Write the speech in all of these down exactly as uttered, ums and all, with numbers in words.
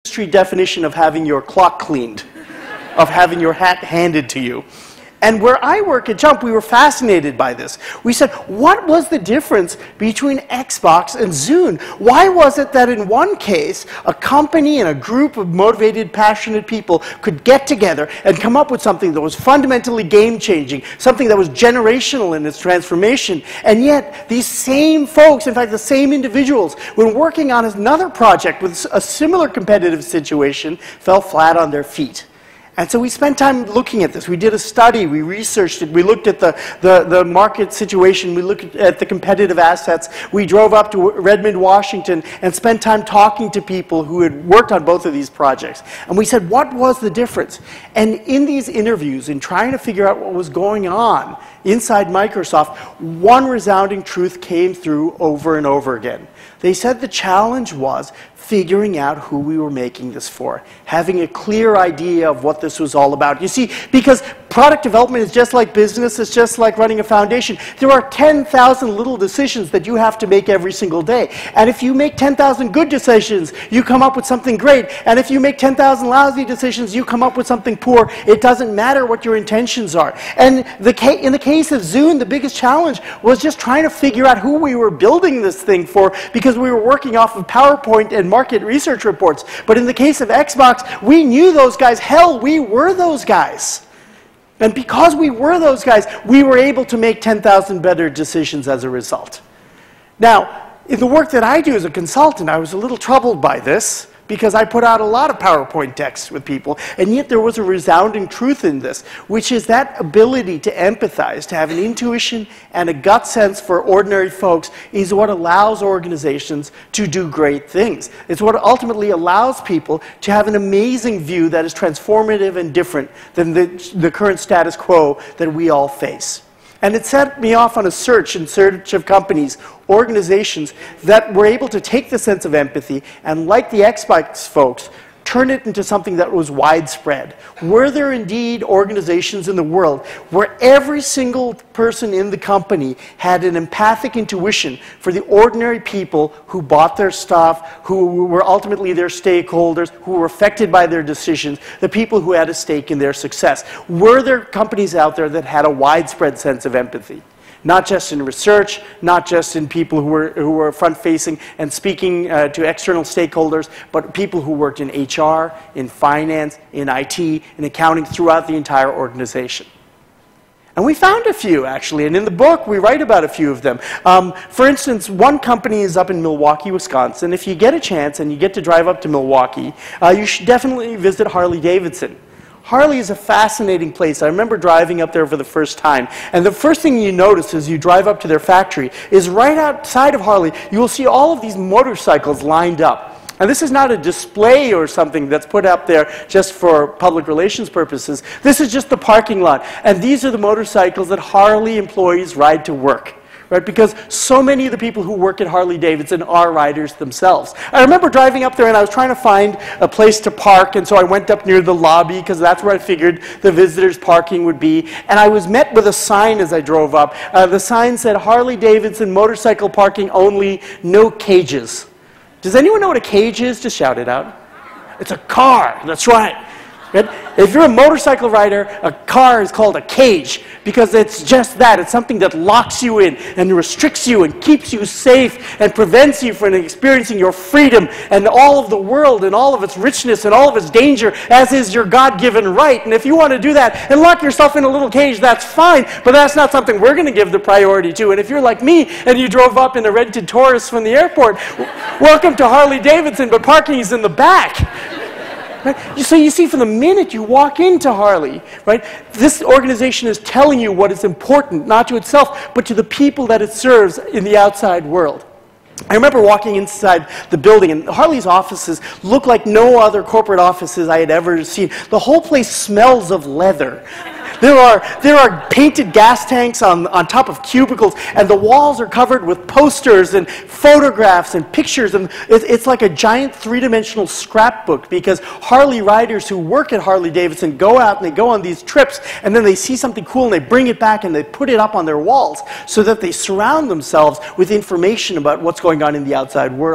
industry definition of having your clock cleaned, of having your hat handed to you. And where I work at Jump, we were fascinated by this. We said, what was the difference between Xbox and Zune? Why was it that in one case, a company and a group of motivated, passionate people could get together and come up with something that was fundamentally game-changing, something that was generational in its transformation, and yet these same folks, in fact, the same individuals, when working on another project with a similar competitive situation, fell flat on their feet. And so we spent time looking at this. We did a study, we researched it, we looked at the, the, the market situation, we looked at the competitive assets. We drove up to Redmond, Washington, and spent time talking to people who had worked on both of these projects. And we said, what was the difference? And in these interviews, in trying to figure out what was going on inside Microsoft, one resounding truth came through over and over again. They said the challenge was figuring out who we were making this for, having a clear idea of what this was all about. You see, because product development is just like business, it's just like running a foundation. There are ten thousand little decisions that you have to make every single day. And if you make ten thousand good decisions, you come up with something great. And if you make ten thousand lousy decisions, you come up with something poor. It doesn't matter what your intentions are. And the ca in the case of Zune, the biggest challenge was just trying to figure out who we were building this thing for, because we were working off of PowerPoint and market research reports. But in the case of Xbox, we knew those guys. Hell, we were those guys. And because we were those guys, we were able to make ten thousand better decisions as a result. Now, in the work that I do as a consultant, I was a little troubled by this, because I put out a lot of PowerPoint decks with people, and yet there was a resounding truth in this, which is that ability to empathize, to have an intuition and a gut sense for ordinary folks is what allows organizations to do great things. It's what ultimately allows people to have an amazing view that is transformative and different than the, the current status quo that we all face. And it set me off on a search in search of companies, organizations that were able to take the sense of empathy and, like the Xbox folks, turn it into something that was widespread. Were there indeed organizations in the world where every single person in the company had an empathic intuition for the ordinary people who bought their stuff, who were ultimately their stakeholders, who were affected by their decisions, the people who had a stake in their success? Were there companies out there that had a widespread sense of empathy? Not just in research, not just in people who were, who were front-facing and speaking uh, to external stakeholders, but people who worked in H R, in finance, in I T, in accounting, throughout the entire organization. And we found a few, actually, and in the book we write about a few of them. Um, for instance, one company is up in Milwaukee, Wisconsin. If you get a chance and you get to drive up to Milwaukee, uh, you should definitely visit Harley Davidson. Harley is a fascinating place. I remember driving up there for the first time, and the first thing you notice as you drive up to their factory is right outside of Harley, you will see all of these motorcycles lined up. And this is not a display or something that's put up there just for public relations purposes. This is just the parking lot. And these are the motorcycles that Harley employees ride to work. Right? Because so many of the people who work at Harley Davidson are riders themselves. I remember driving up there and I was trying to find a place to park, and so I went up near the lobby because that's where I figured the visitors' parking would be. And I was met with a sign as I drove up. Uh, the sign said, Harley Davidson motorcycle parking only, no cages. Does anyone know what a cage is? Just shout it out. It's a car, that's right. Right? If you're a motorcycle rider, a car is called a cage because it's just that. It's something that locks you in and restricts you and keeps you safe and prevents you from experiencing your freedom and all of the world and all of its richness and all of its danger, as is your God-given right. And if you want to do that and lock yourself in a little cage, that's fine, but that's not something we're going to give the priority to. And if you're like me and you drove up in a rented Taurus from the airport, welcome to Harley Davidson, but parking is in the back. Right? So you see, from the minute you walk into Harley, right, this organization is telling you what is important, not to itself, but to the people that it serves in the outside world. I remember walking inside the building, and Harley's offices look like no other corporate offices I had ever seen. The whole place smells of leather. There are, there are painted gas tanks on, on top of cubicles, and the walls are covered with posters and photographs and pictures. And it, it's like a giant three-dimensional scrapbook, because Harley riders who work at Harley Davidson go out and they go on these trips, and then they see something cool and they bring it back and they put it up on their walls so that they surround themselves with information about what's going on in the outside world.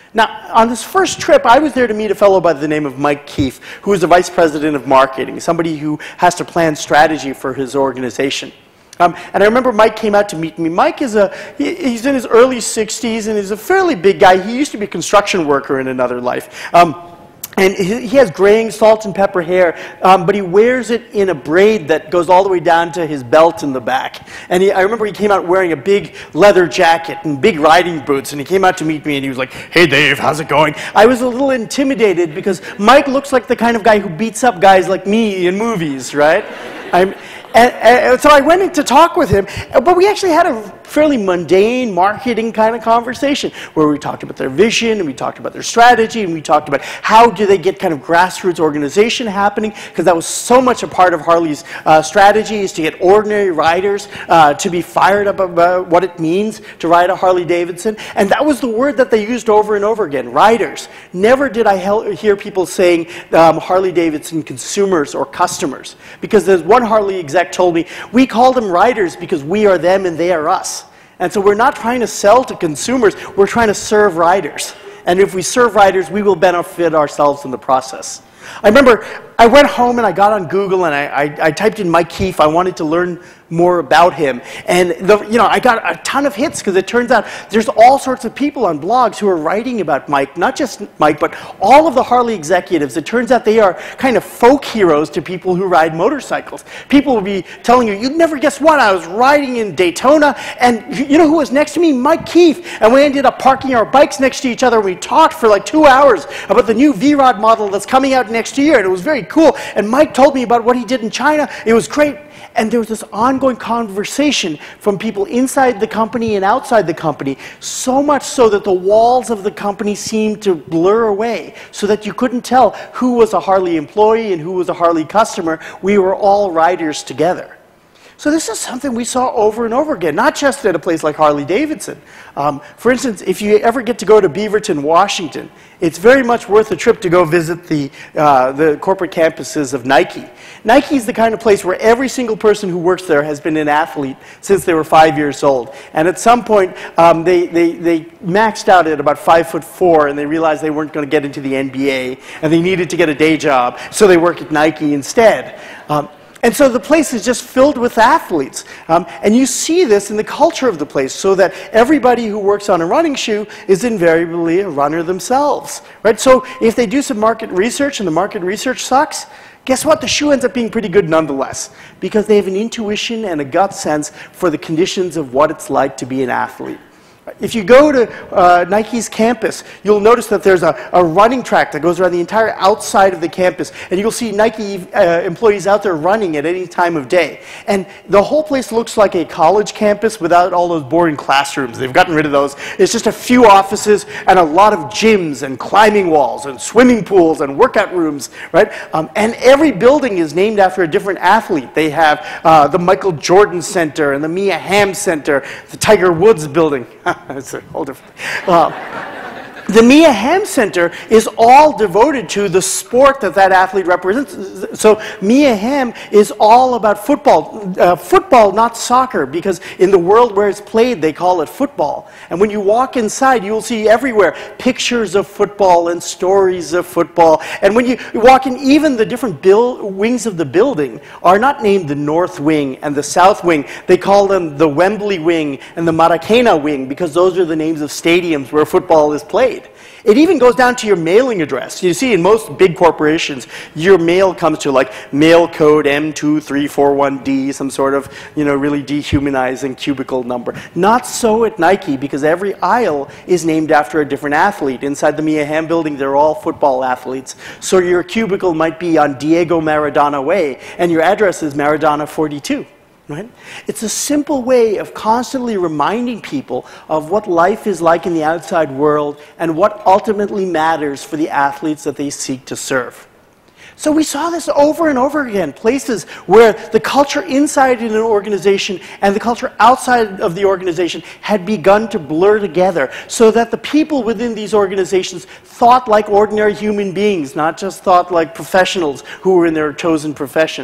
Now, on this first trip, I was there to meet a fellow by the name of Mike Keefe, who is the vice president of marketing, somebody who has to plan strategy for his organization. Um, and I remember Mike came out to meet me. Mike is a, he, he's in his early sixties, and he's a fairly big guy. He used to be a construction worker in another life. Um, And he has graying salt and pepper hair, um, but he wears it in a braid that goes all the way down to his belt in the back. And he, I remember he came out wearing a big leather jacket and big riding boots, and he came out to meet me, and he was like, "Hey Dave, how's it going?" I was a little intimidated because Mike looks like the kind of guy who beats up guys like me in movies, right? I'm, and, and so I went in to talk with him, but we actually had a fairly mundane marketing kind of conversation where we talked about their vision, and we talked about their strategy, and we talked about how do they get kind of grassroots organization happening, because that was so much a part of Harley's uh, strategy, is to get ordinary riders uh, to be fired up about what it means to ride a Harley Davidson. And that was the word that they used over and over again, riders. Never did I hear people saying um, Harley Davidson consumers or customers, because there's one Harley exec told me, we call them riders because we are them and they are us. And so we're not trying to sell to consumers, we're trying to serve riders. And if we serve riders, we will benefit ourselves in the process. I remember I went home and I got on Google and I, I, I typed in Mike Keefe. I wanted to learn more about him. And the, you know, I got a ton of hits because it turns out there's all sorts of people on blogs who are writing about Mike, not just Mike, but all of the Harley executives. It turns out they are kind of folk heroes to people who ride motorcycles. People will be telling you, you'd never guess what, I was riding in Daytona, and you know who was next to me? Mike Keefe. And we ended up parking our bikes next to each other. We talked for like two hours about the new V-Rod model that's coming out next year, and it was very cool. And Mike told me about what he did in China. It was great. And there was this ongoing conversation from people inside the company and outside the company, so much so that the walls of the company seemed to blur away, so that you couldn't tell who was a Harley employee and who was a Harley customer. We were all riders together. So this is something we saw over and over again, not just at a place like Harley Davidson. Um, for instance, if you ever get to go to Beaverton, Washington, it's very much worth a trip to go visit the, uh, the corporate campuses of Nike. Nike is the kind of place where every single person who works there has been an athlete since they were five years old. And at some point, um, they, they, they maxed out at about five foot four, and they realized they weren't going to get into the N B A, and they needed to get a day job, so they work at Nike instead. Um, And so the place is just filled with athletes. Um, and you see this in the culture of the place, so that everybody who works on a running shoe is invariably a runner themselves. Right? So if they do some market research and the market research sucks, guess what? The shoe ends up being pretty good nonetheless, because they have an intuition and a gut sense for the conditions of what it's like to be an athlete. If you go to uh, Nike's campus, you'll notice that there's a, a running track that goes around the entire outside of the campus, and you'll see Nike uh, employees out there running at any time of day. And the whole place looks like a college campus without all those boring classrooms. They've gotten rid of those. It's just a few offices and a lot of gyms and climbing walls and swimming pools and workout rooms, right? Um, and every building is named after a different athlete. They have uh, the Michael Jordan Center and the Mia Hamm Center, the Tiger Woods building. That's a whole different thing. Uh, the Mia Hamm Center is all devoted to the sport that that athlete represents. So Mia Hamm is all about football. Uh, football, not soccer, because in the world where it's played, they call it football. And when you walk inside, you'll see everywhere pictures of football and stories of football. And when you walk in, even the different build, wings of the building are not named the North Wing and the South Wing. They call them the Wembley Wing and the Maracana Wing, because those are the names of stadiums where football is played. It even goes down to your mailing address. You see, in most big corporations, your mail comes to like mail code M two three four one D, some sort of, you know, really dehumanizing cubicle number. Not so at Nike, because every aisle is named after a different athlete. Inside the Mia Hamm building, they're all football athletes. So your cubicle might be on Diego Maradona Way, and your address is Maradona forty-two. Right? It's a simple way of constantly reminding people of what life is like in the outside world and what ultimately matters for the athletes that they seek to serve. So we saw this over and over again, places where the culture inside an organization and the culture outside of the organization had begun to blur together, so that the people within these organizations thought like ordinary human beings, not just thought like professionals who were in their chosen profession.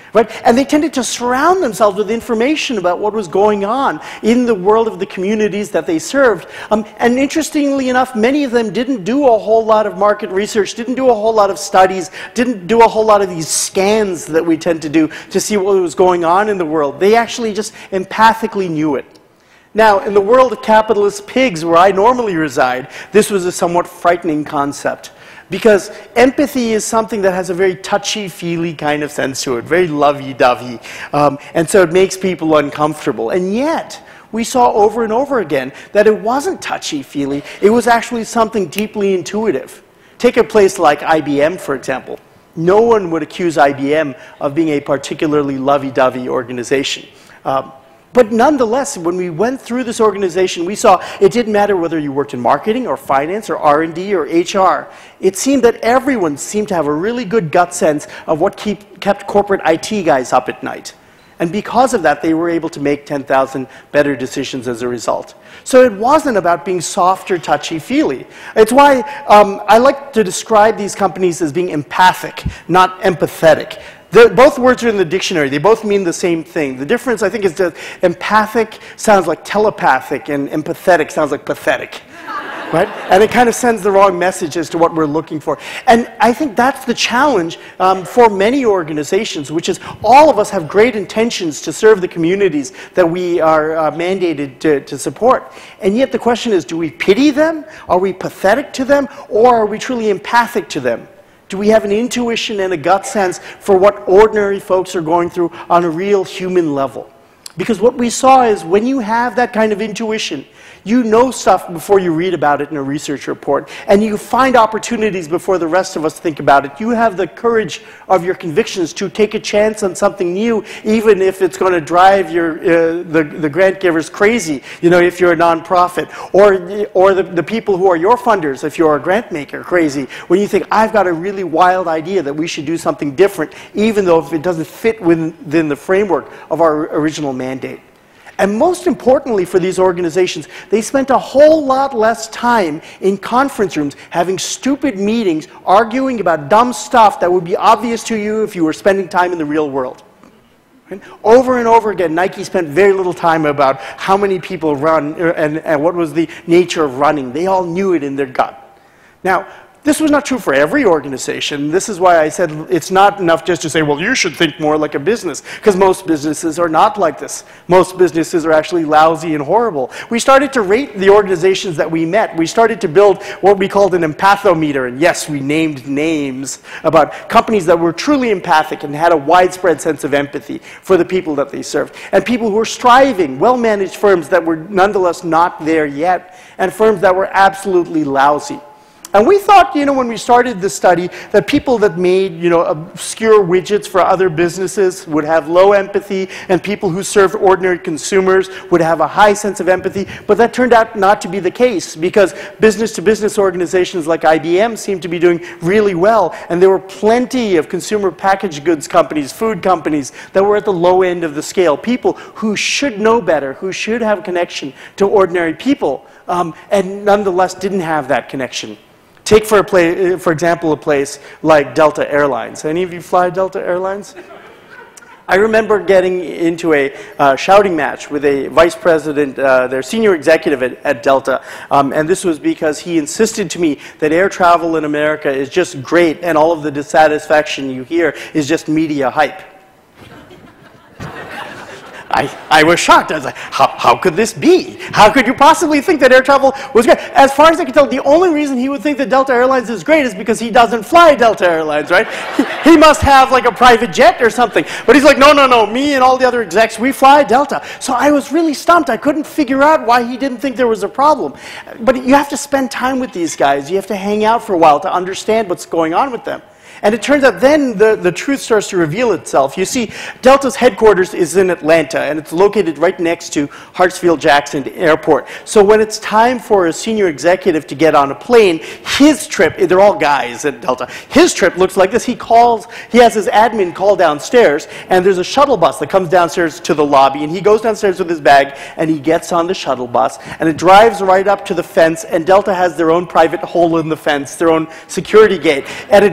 Right? And they tended to surround themselves with information about what was going on in the world of the communities that they served. Um, and interestingly enough, many of them didn't do a whole lot of market research, didn't do a whole lot of studies, didn't do a whole lot of these scans that we tend to do to see what was going on in the world. They actually just empathically knew it. Now, in the world of capitalist pigs, where I normally reside, this was a somewhat frightening concept. Because empathy is something that has a very touchy-feely kind of sense to it, very lovey-dovey, um, and so it makes people uncomfortable. And yet, we saw over and over again that it wasn't touchy-feely, it was actually something deeply intuitive. Take a place like I B M, for example. No one would accuse I B M of being a particularly lovey-dovey organization. Um, But nonetheless, when we went through this organization, we saw it didn't matter whether you worked in marketing or finance or R and D or H R. It seemed that everyone seemed to have a really good gut sense of what keep, kept corporate I T guys up at night. And because of that, they were able to make ten thousand better decisions as a result. So it wasn't about being soft or touchy-feely. It's why um, I like to describe these companies as being empathic, not empathetic. The, both words are in the dictionary. They both mean the same thing. The difference, I think, is that empathic sounds like telepathic and empathetic sounds like pathetic. Right? And it kind of sends the wrong message as to what we're looking for. And I think that's the challenge um, for many organizations, which is all of us have great intentions to serve the communities that we are uh, mandated to, to support. And yet the question is, do we pity them? Are we pathetic to them? Or are we truly empathic to them? Do we have an intuition and a gut sense for what ordinary folks are going through on a real human level? Because what we saw is when you have that kind of intuition, you know stuff before you read about it in a research report, and you find opportunities before the rest of us think about it. You have the courage of your convictions to take a chance on something new, even if it's going to drive your, uh, the, the grant givers crazy, you know, if you're a nonprofit, or, or the, the people who are your funders, if you're a grant maker, crazy, when you think, I've got a really wild idea that we should do something different, even though if it doesn't fit within the framework of our original mandate. And most importantly for these organizations, they spent a whole lot less time in conference rooms having stupid meetings, arguing about dumb stuff that would be obvious to you if you were spending time in the real world. Right? Over and over again, Nike spent very little time about how many people run and, and what was the nature of running. They all knew it in their gut. Now, this was not true for every organization. This is why I said it's not enough just to say, well, you should think more like a business, because most businesses are not like this. Most businesses are actually lousy and horrible. We started to rate the organizations that we met. We started to build what we called an empathometer, and yes, we named names about companies that were truly empathic and had a widespread sense of empathy for the people that they served, and people who were striving, well-managed firms that were nonetheless not there yet, and firms that were absolutely lousy. And we thought, you know, when we started this study, that people that made, you know, obscure widgets for other businesses would have low empathy, and people who served ordinary consumers would have a high sense of empathy. But that turned out not to be the case, because business-to-business organizations like I B M seemed to be doing really well, and there were plenty of consumer packaged goods companies, food companies, that were at the low end of the scale. People who should know better, who should have a connection to ordinary people, um, and nonetheless didn't have that connection. Take, for, a play, for example, a place like Delta Airlines. Any of you fly Delta Airlines? I remember getting into a uh, shouting match with a vice president, uh, their senior executive at, at Delta, um, and this was because he insisted to me that air travel in America is just great, and all of the dissatisfaction you hear is just media hype. I, I was shocked. I was like, how, how could this be? How could you possibly think that air travel was great? As far as I can tell, the only reason he would think that Delta Airlines is great is because he doesn't fly Delta Airlines, right? He, he must have like a private jet or something. But he's like, no, no, no, me and all the other execs, we fly Delta. So I was really stumped. I couldn't figure out why he didn't think there was a problem. But you have to spend time with these guys. You have to hang out for a while to understand what's going on with them. And it turns out then the, the truth starts to reveal itself. You see, Delta's headquarters is in Atlanta, and it's located right next to Hartsfield-Jackson Airport. So when it's time for a senior executive to get on a plane, his trip, they're all guys at Delta, his trip looks like this. He calls, he has his admin call downstairs, and there's a shuttle bus that comes downstairs to the lobby, and he goes downstairs with his bag, and he gets on the shuttle bus, and it drives right up to the fence, and Delta has their own private hole in the fence, their own security gate, and it drives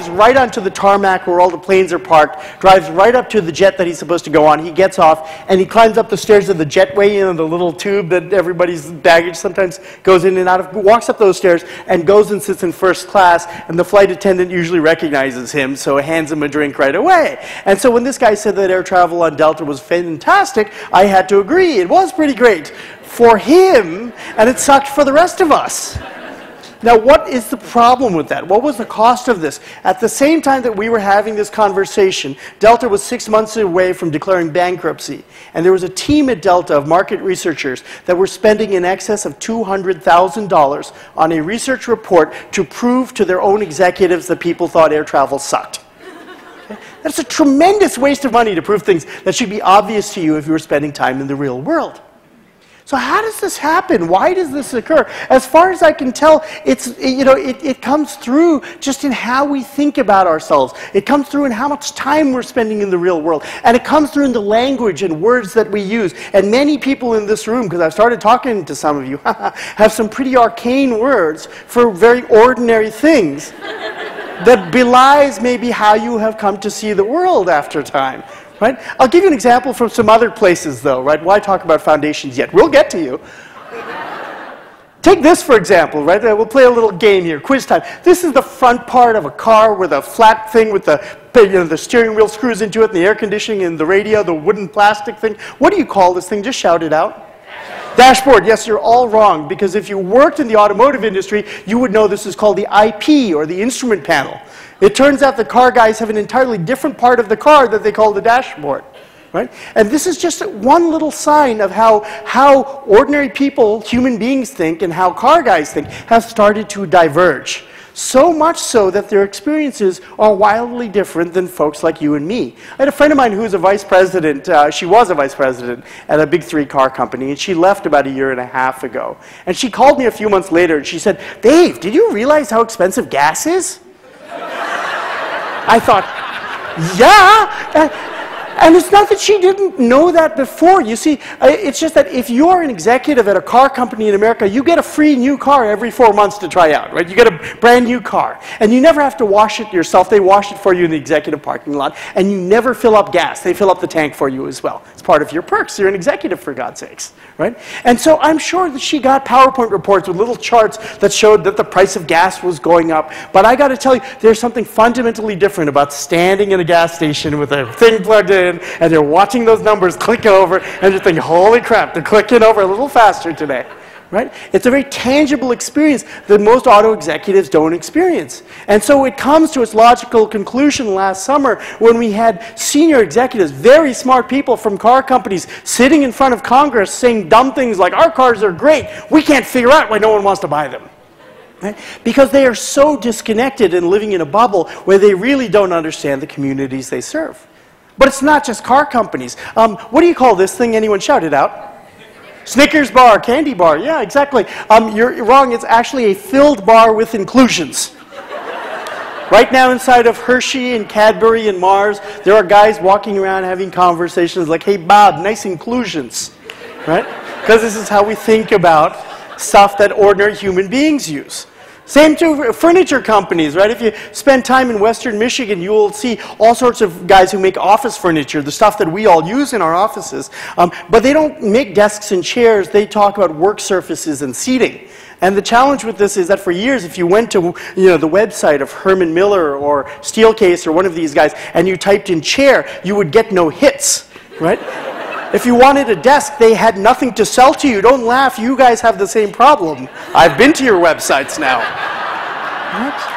drives right onto the tarmac where all the planes are parked, drives right up to the jet that he's supposed to go on. He gets off, and he climbs up the stairs of the jetway, you know, the little tube that everybody's baggage sometimes goes in and out of, walks up those stairs, and goes and sits in first class, and the flight attendant usually recognizes him, so hands him a drink right away. And so when this guy said that air travel on Delta was fantastic, I had to agree. It was pretty great for him, and it sucked for the rest of us. Now, what is the problem with that? What was the cost of this? At the same time that we were having this conversation, Delta was six months away from declaring bankruptcy. And there was a team at Delta of market researchers that were spending in excess of two hundred thousand dollars on a research report to prove to their own executives that people thought air travel sucked. Okay? That's a tremendous waste of money to prove things that should be obvious to you if you were spending time in the real world. So how does this happen? Why does this occur? As far as I can tell, it's, you know, it, it comes through just in how we think about ourselves. It comes through in how much time we're spending in the real world. And it comes through in the language and words that we use. And many people in this room, because I've started talking to some of you, have some pretty arcane words for very ordinary things that belies maybe how you have come to see the world after time. Right? I'll give you an example from some other places, though. Right? Why talk about foundations yet? We'll get to you. Take this, for example. Right? We'll play a little game here. Quiz time. This is the front part of a car with a flat thing with the, you know, the steering wheel screws into it, and the air conditioning, and the radio, the wooden plastic thing. What do you call this thing? Just shout it out. Dashboard. Yes, you're all wrong, because if you worked in the automotive industry, you would know this is called the I P, or the instrument panel. It turns out the car guys have an entirely different part of the car that they call the dashboard. Right? And this is just one little sign of how, how ordinary people, human beings think, and how car guys think, have started to diverge. So much so that their experiences are wildly different than folks like you and me. I had a friend of mine who was a vice president, uh, she was a vice president at a big three car company, and she left about a year and a half ago. And she called me a few months later and she said, "Dave, did you realize how expensive gas is?" I thought, yeah. And it's not that she didn't know that before. You see, it's just that if you're an executive at a car company in America, you get a free new car every four months to try out, right? You get a brand new car. And you never have to wash it yourself. They wash it for you in the executive parking lot. And you never fill up gas. They fill up the tank for you as well. It's part of your perks. You're an executive, for God's sakes, right? And so I'm sure that she got PowerPoint reports with little charts that showed that the price of gas was going up. But I got to tell you, there's something fundamentally different about standing in a gas station with a thing plugged in, and you're watching those numbers click over, and you're thinking, holy crap, they're clicking over a little faster today, right? It's a very tangible experience that most auto executives don't experience. And so it comes to its logical conclusion last summer when we had senior executives, very smart people from car companies, sitting in front of Congress saying dumb things like, our cars are great, we can't figure out why no one wants to buy them. Right? Because they are so disconnected and living in a bubble where they really don't understand the communities they serve. But it's not just car companies. Um, what do you call this thing? Anyone shout it out? Snickers bar, candy bar. Yeah, exactly. Um, you're wrong. It's actually a filled bar with inclusions. Right now inside of Hershey and Cadbury and Mars, there are guys walking around having conversations like, hey, Bob, nice inclusions. Right? Because this is how we think about stuff that ordinary human beings use. Same to furniture companies, right? If you spend time in Western Michigan, you will see all sorts of guys who make office furniture, the stuff that we all use in our offices. Um, but they don't make desks and chairs. They talk about work surfaces and seating. And the challenge with this is that for years, if you went to you know, the website of Herman Miller or Steelcase or one of these guys, and you typed in chair, you would get no hits, right? If you wanted a desk, they had nothing to sell to you. Don't laugh, you guys have the same problem. I've been to your websites now. What?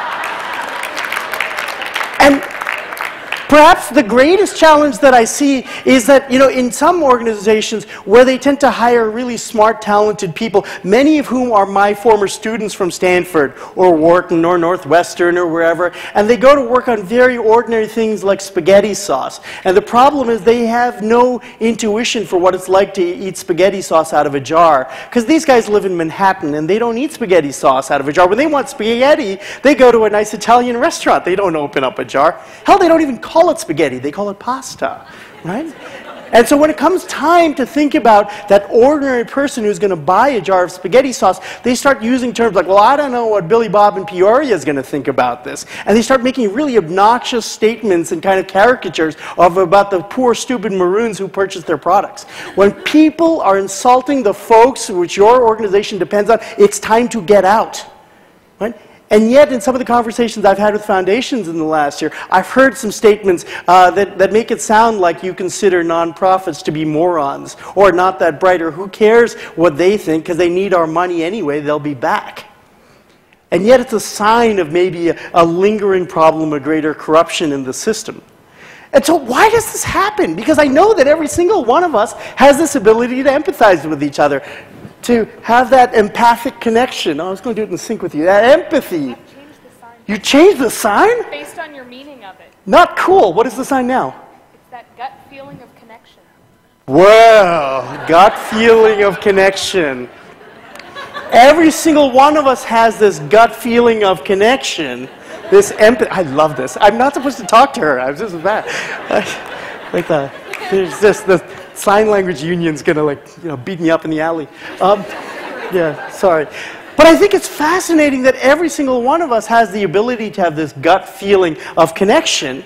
And perhaps the greatest challenge that I see is that, you know, in some organizations where they tend to hire really smart, talented people, many of whom are my former students from Stanford or Wharton or Northwestern or wherever, and they go to work on very ordinary things like spaghetti sauce. And the problem is they have no intuition for what it's like to eat spaghetti sauce out of a jar. Because these guys live in Manhattan and they don't eat spaghetti sauce out of a jar. When they want spaghetti, they go to a nice Italian restaurant. They don't open up a jar. Hell, they don't even call it spaghetti, they call it pasta, right? And so when it comes time to think about that ordinary person who's going to buy a jar of spaghetti sauce, they start using terms like, well, I don't know what Billy Bob in Peoria is going to think about this. And they start making really obnoxious statements and kind of caricatures of about the poor, stupid maroons who purchase their products. When people are insulting the folks which your organization depends on, it's time to get out. Right? And yet, in some of the conversations I've had with foundations in the last year, I've heard some statements uh, that, that make it sound like you consider nonprofits to be morons, or not that bright, or who cares what they think, because they need our money anyway, they'll be back. And yet it's a sign of maybe a, a lingering problem of greater corruption in the system. And so why does this happen? Because I know that every single one of us has this ability to empathize with each other, to have that empathic connection. Oh, I was going to do it in sync with you. That empathy. I've changed the sign. You changed the sign? Based on your meaning of it. Not cool. What is the sign now? It's that gut feeling of connection. Well, gut feeling of connection. Every single one of us has this gut feeling of connection. This empathy. I love this. I'm not supposed to talk to her. I was just bad. Like the, there's this, the sign language union's going to, like, you know, beat me up in the alley. Um, yeah, sorry. But I think it's fascinating that every single one of us has the ability to have this gut feeling of connection.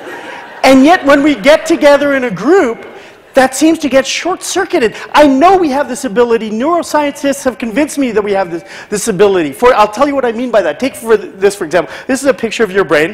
And yet when we get together in a group, that seems to get short-circuited. I know we have this ability. Neuroscientists have convinced me that we have this, this ability. For, I'll tell you what I mean by that. Take for this, for example. This is a picture of your brain.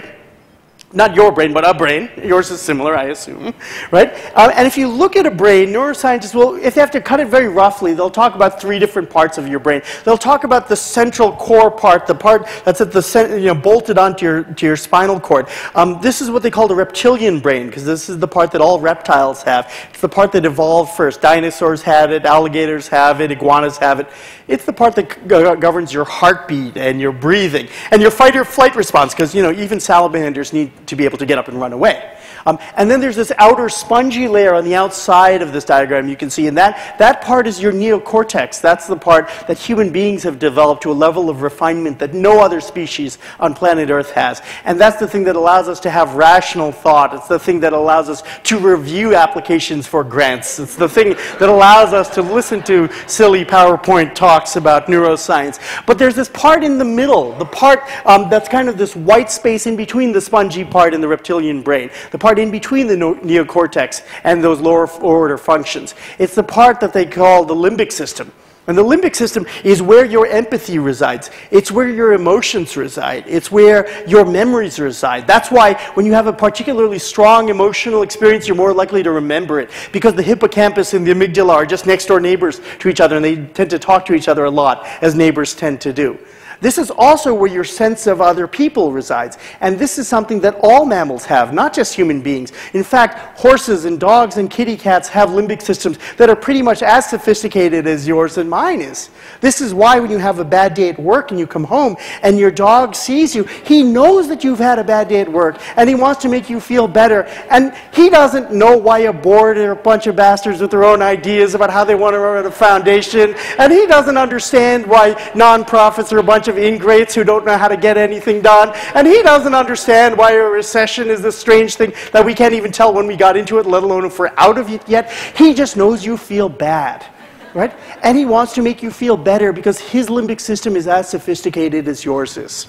Not your brain, but a brain. Yours is similar, I assume, right? Uh, and if you look at a brain, neuroscientists will, if they have to cut it very roughly, they'll talk about three different parts of your brain. They'll talk about the central core part, the part that's at the center, you know, bolted onto your to your spinal cord. Um, this is what they call the reptilian brain, because this is the part that all reptiles have. It's the part that evolved first. Dinosaurs had it, alligators have it, iguanas have it. It's the part that go governs your heartbeat and your breathing and your fight or flight response, because, you know, even salamanders need to be able to get up and run away. Um, and then there's this outer spongy layer on the outside of this diagram you can see, and that, that part is your neocortex. That's the part that human beings have developed to a level of refinement that no other species on planet Earth has. And that's the thing that allows us to have rational thought. It's the thing that allows us to review applications for grants. It's the thing that allows us to listen to silly PowerPoint talks about neuroscience. But there's this part in the middle, the part um, that's kind of this white space in between the spongy part and the reptilian brain, the part in between the neocortex and those lower order functions. It's the part that they call the limbic system. And the limbic system is where your empathy resides. It's where your emotions reside. It's where your memories reside. That's why when you have a particularly strong emotional experience, you're more likely to remember it, because the hippocampus and the amygdala are just next door neighbors to each other, and they tend to talk to each other a lot, as neighbors tend to do. This is also where your sense of other people resides. And this is something that all mammals have, not just human beings. In fact, horses and dogs and kitty cats have limbic systems that are pretty much as sophisticated as yours and mine is. This is why when you have a bad day at work and you come home and your dog sees you, he knows that you've had a bad day at work and he wants to make you feel better. And he doesn't know why a board are a bunch of bastards with their own ideas about how they want to run a foundation. And he doesn't understand why nonprofits are a bunch of ingrates who don't know how to get anything done. And he doesn't understand why a recession is this strange thing that we can't even tell when we got into it, let alone if we're out of it yet. He just knows you feel bad, right? And he wants to make you feel better because his limbic system is as sophisticated as yours is.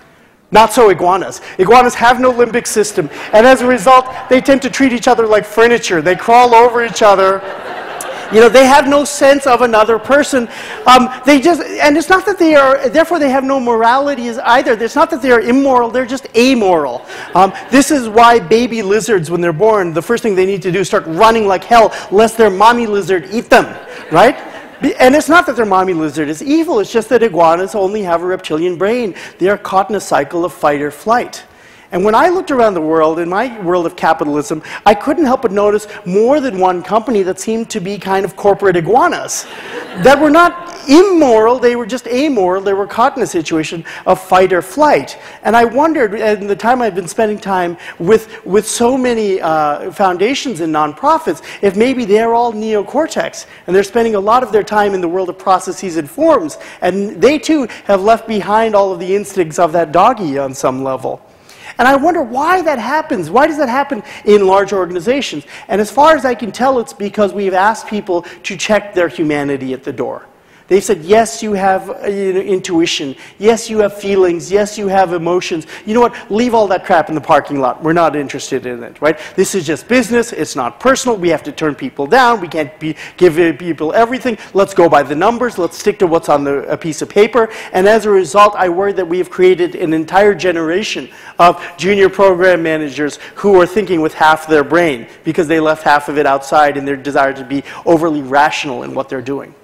Not so iguanas. Iguanas have no limbic system. And as a result, they tend to treat each other like furniture. They crawl over each other. You know, they have no sense of another person. Um, they just, and it's not that they are, therefore they have no morality either. It's not that they are immoral, they're just amoral. Um, this is why baby lizards, when they're born, the first thing they need to do is start running like hell, lest their mommy lizard eat them, right? And it's not that their mommy lizard is evil, it's just that iguanas only have a reptilian brain. They are caught in a cycle of fight or flight. And when I looked around the world, in my world of capitalism, I couldn't help but notice more than one company that seemed to be kind of corporate iguanas. That were not immoral, they were just amoral, they were caught in a situation of fight or flight. And I wondered, in the time I've been spending time with, with so many uh, foundations and nonprofits, if maybe they're all neocortex, and they're spending a lot of their time in the world of processes and forms, and they too have left behind all of the instincts of that doggy on some level. And I wonder why that happens. Why does that happen in large organizations? And as far as I can tell, it's because we've asked people to check their humanity at the door. They said, yes, you have uh, you know, intuition. Yes, you have feelings. Yes, you have emotions. You know what? Leave all that crap in the parking lot. We're not interested in it, right? This is just business. It's not personal. We have to turn people down. We can't be, give people everything. Let's go by the numbers. Let's stick to what's on the, a piece of paper. And as a result, I worry that we have created an entire generation of junior program managers who are thinking with half their brain because they left half of it outside in their desire to be overly rational in what they're doing.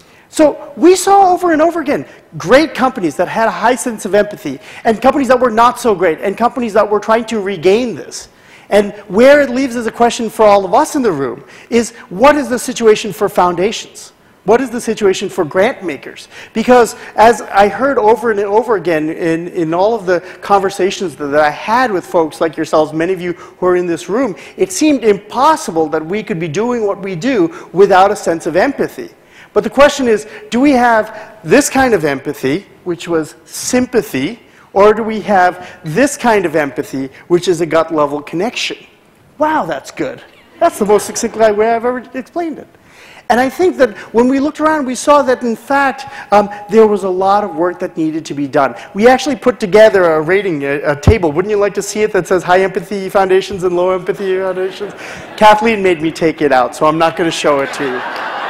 So we saw over and over again great companies that had a high sense of empathy and companies that were not so great and companies that were trying to regain this. And where it leaves as a question for all of us in the room is, what is the situation for foundations? What is the situation for grant makers? Because as I heard over and over again in, in all of the conversations that I had with folks like yourselves, many of you who are in this room, it seemed impossible that we could be doing what we do without a sense of empathy. But the question is, do we have this kind of empathy, which was sympathy, or do we have this kind of empathy, which is a gut-level connection? Wow, that's good. That's the most succinct way I've ever explained it. And I think that when we looked around, we saw that, in fact, um, there was a lot of work that needed to be done. We actually put together a rating a, a table. Wouldn't you like to see it that says high empathy foundations and low empathy foundations? Kathleen made me take it out, so I'm not going to show it to you.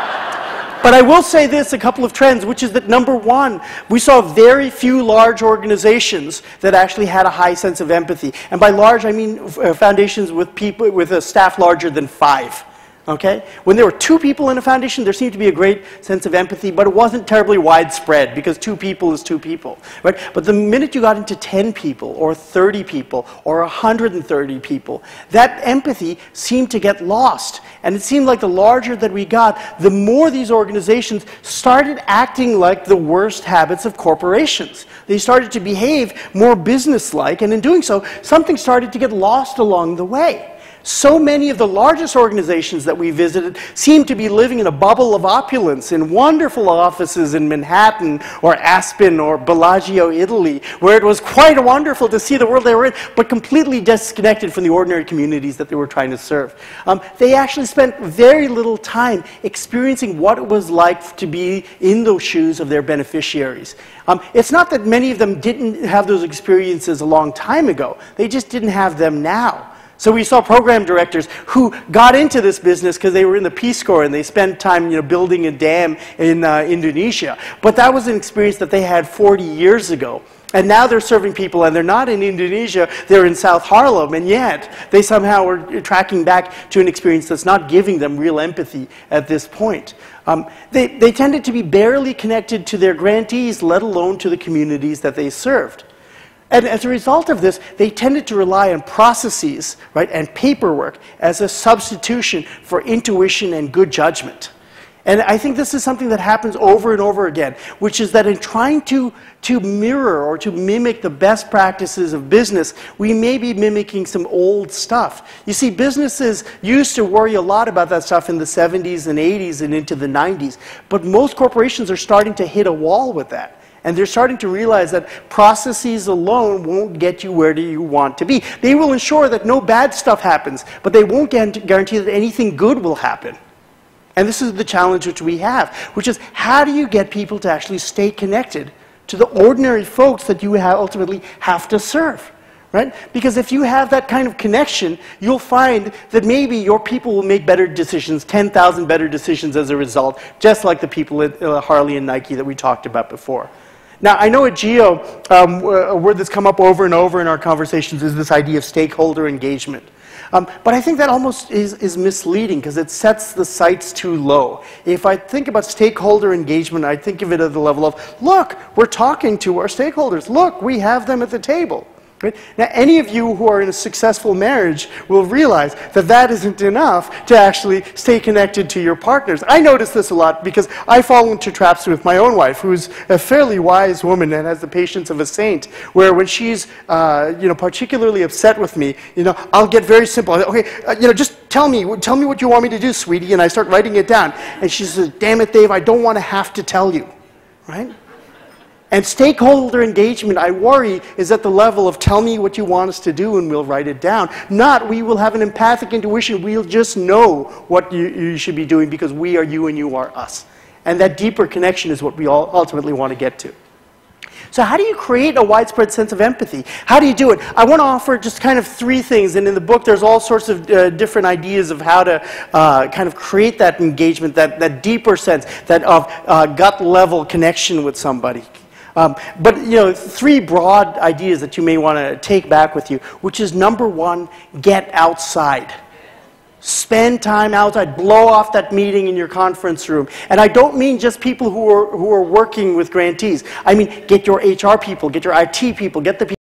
But I will say this, a couple of trends, which is that number one, we saw very few large organizations that actually had a high sense of empathy. And by large, I mean uh, foundations with people with a staff larger than five. Okay? When there were two people in a foundation, there seemed to be a great sense of empathy, but it wasn't terribly widespread because two people is two people, right? But the minute you got into ten people or thirty people or one hundred thirty people, that empathy seemed to get lost. And it seemed like the larger that we got, the more these organizations started acting like the worst habits of corporations. They started to behave more business-like, and in doing so, something started to get lost along the way. So many of the largest organizations that we visited seem to be living in a bubble of opulence in wonderful offices in Manhattan or Aspen or Bellagio, Italy, where it was quite wonderful to see the world they were in, but completely disconnected from the ordinary communities that they were trying to serve. Um, they actually spent very little time experiencing what it was like to be in those shoes of their beneficiaries. Um, it's not that many of them didn't have those experiences a long time ago. They just didn't have them now. So we saw program directors who got into this business because they were in the Peace Corps and they spent time, you know, building a dam in uh, Indonesia. But that was an experience that they had forty years ago. And now they're serving people, and they're not in Indonesia, they're in South Harlem, and yet they somehow are tracking back to an experience that's not giving them real empathy at this point. Um, they, they tended to be barely connected to their grantees, let alone to the communities that they served. And as a result of this, they tended to rely on processes, right, and paperwork as a substitution for intuition and good judgment. And I think this is something that happens over and over again, which is that in trying to, to mirror or to mimic the best practices of business, we may be mimicking some old stuff. You see, businesses used to worry a lot about that stuff in the seventies and eighties and into the nineties, but most corporations are starting to hit a wall with that. And they're starting to realize that processes alone won't get you where you want to be. They will ensure that no bad stuff happens, but they won't guarantee that anything good will happen. And this is the challenge which we have, which is, how do you get people to actually stay connected to the ordinary folks that you have ultimately have to serve? Right? Because if you have that kind of connection, you'll find that maybe your people will make better decisions, ten thousand better decisions as a result, just like the people at uh, Harley and Nike that we talked about before. Now, I know at Geo, um, a word that's come up over and over in our conversations is this idea of stakeholder engagement. Um, but I think that almost is, is misleading because it sets the sights too low. If I think about stakeholder engagement, I think of it at the level of, look, we're talking to our stakeholders. Look, we have them at the table. Right? Now, any of you who are in a successful marriage will realize that that isn't enough to actually stay connected to your partners. I notice this a lot because I fall into traps with my own wife, who's a fairly wise woman and has the patience of a saint, where when she's uh, you know, particularly upset with me, you know, I'll get very simple. Okay, uh, you know, just tell me, tell me what you want me to do, sweetie, and I start writing it down. And she says, damn it, Dave, I don't want to have to tell you. Right? And stakeholder engagement, I worry, is at the level of tell me what you want us to do and we'll write it down. Not we will have an empathic intuition, we'll just know what you, you should be doing because we are you and you are us. And that deeper connection is what we all ultimately want to get to. So how do you create a widespread sense of empathy? How do you do it? I want to offer just kind of three things, and in the book there's all sorts of uh, different ideas of how to uh, kind of create that engagement, that, that deeper sense, that of uh, gut level connection with somebody. Um, but, you know, three broad ideas that you may want to take back with you, which is number one, get outside. Spend time outside. Blow off that meeting in your conference room. And I don't mean just people who are, who are working with grantees. I mean, get your H R people, get your I T people, get the people